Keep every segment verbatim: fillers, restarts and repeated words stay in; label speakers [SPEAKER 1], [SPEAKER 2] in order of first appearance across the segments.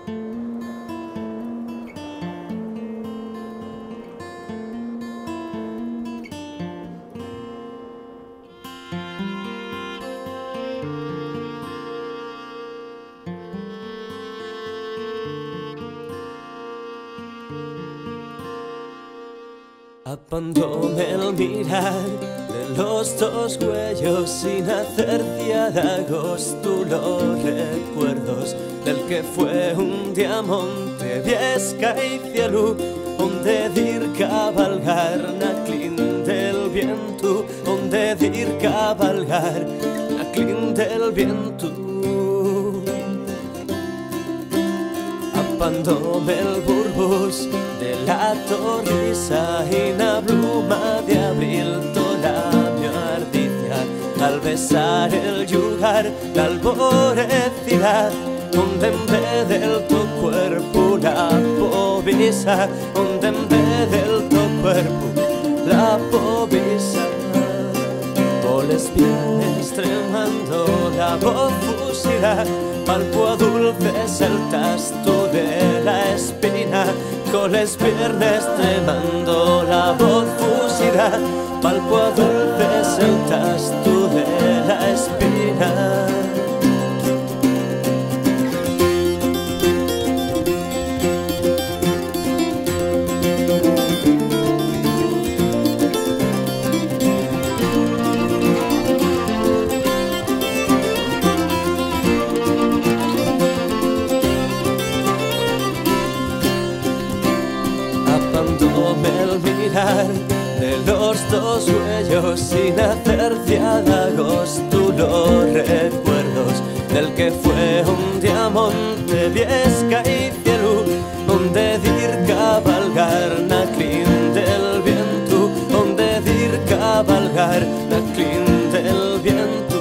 [SPEAKER 1] Abandone el mirar de los dos huellos sin hacer diálogos, tú los recuerdos del que fue un diamante, Viesca y cielo, onde dir cabalgar na clin del viento, onde dir cabalgar na clin del viento. Abandone el burbus de la torrisa y la bruma de abril, toda mi ardicia al besar el yugar, la alborecidad, donde en vez del tu cuerpo la povisa, donde en vez del tu cuerpo la povisa. O lesbiana extremando la voz fusila, palpo dulce es el tasto de la espina, con les piernas tremando la voz fusila, palpo dulce es el tasto de la espina. El mirar de los dos huellos sin hacer diálogos, tú los recuerdos del que fue un diamante, Viesca y cielo, donde dir cabalgar na clin del viento, donde dir cabalgar na clin del viento.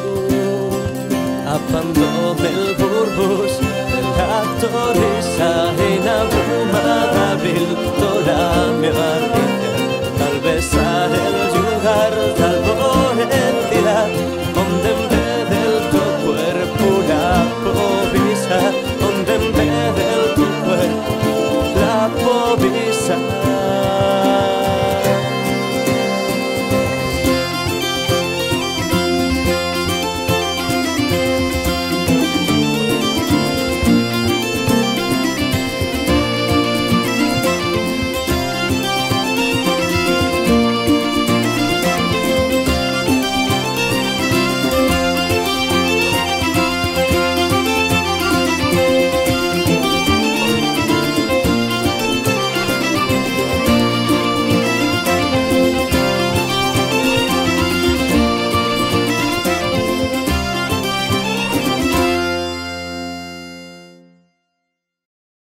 [SPEAKER 1] Abandone el burbus de la torrisa y la bruma de abril, toda mi ardilla al besar el yugar.